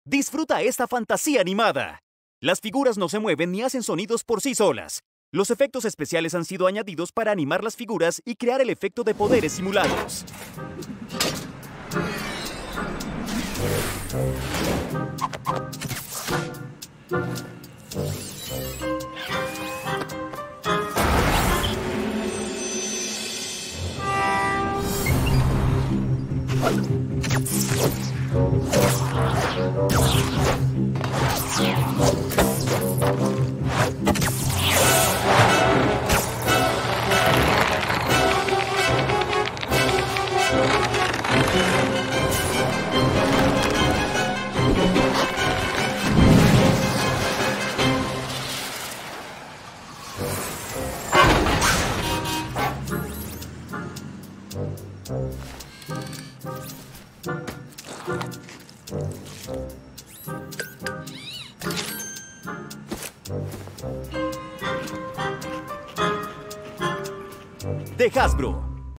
Disfruta esta fantasía animada. Las figuras no se mueven ni hacen sonidos por sí solas. Los efectos especiales han sido añadidos para animar las figuras y crear el efecto de poderes simulados. De Hasbro.